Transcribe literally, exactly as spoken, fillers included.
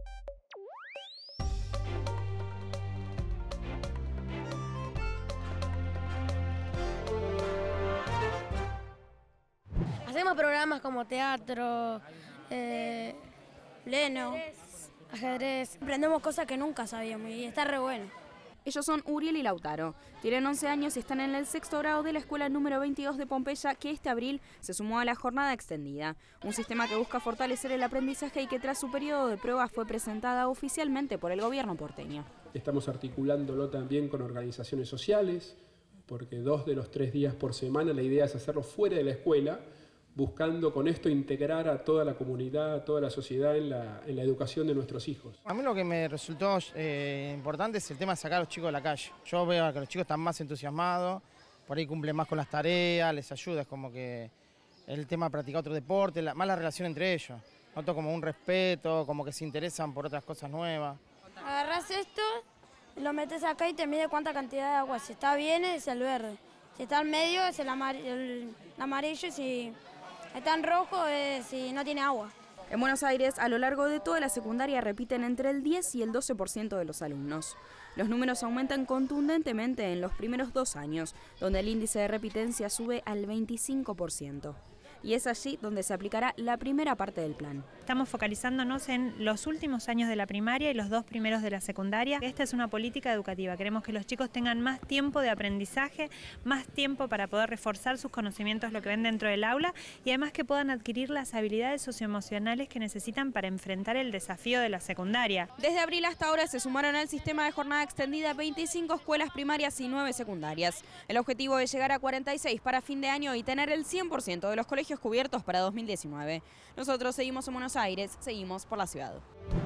Hacemos programas como teatro, eh, pleno, ajedrez. Aprendemos cosas que nunca sabíamos y está re bueno. Ellos son Uriel y Lautaro. Tienen once años y están en el sexto grado de la escuela número veintidós de Pompeya, que este abril se sumó a la jornada extendida. Un sistema que busca fortalecer el aprendizaje y que tras su periodo de pruebas fue presentada oficialmente por el gobierno porteño. Estamos articulándolo también con organizaciones sociales, porque dos de los tres días por semana la idea es hacerlo fuera de la escuela, buscando con esto integrar a toda la comunidad, a toda la sociedad en la, en la educación de nuestros hijos. A mí lo que me resultó eh, importante es el tema de sacar a los chicos de la calle. Yo veo que los chicos están más entusiasmados, por ahí cumplen más con las tareas, les ayuda, es como que el tema de practicar otro deporte, la, más la relación entre ellos. Noto como un respeto, como que se interesan por otras cosas nuevas. Agarrás esto, lo metes acá y te mide cuánta cantidad de agua. Si está bien es el verde, si está al medio es el, amar el amarillo y si está en rojo es si no tiene agua. En Buenos Aires, a lo largo de toda la secundaria repiten entre el diez y el doce por ciento de los alumnos. Los números aumentan contundentemente en los primeros dos años, donde el índice de repitencia sube al veinticinco por ciento. Y es allí donde se aplicará la primera parte del plan. Estamos focalizándonos en los últimos años de la primaria y los dos primeros de la secundaria. Esta es una política educativa. Queremos que los chicos tengan más tiempo de aprendizaje, más tiempo para poder reforzar sus conocimientos, lo que ven dentro del aula, y además que puedan adquirir las habilidades socioemocionales que necesitan para enfrentar el desafío de la secundaria. Desde abril hasta ahora se sumaron al sistema de jornada extendida veinticinco escuelas primarias y nueve secundarias. El objetivo es llegar a cuarenta y seis para fin de año y tener el cien por ciento de los colegios cubiertos para dos mil diecinueve. Nosotros seguimos en Buenos Aires, seguimos por la ciudad.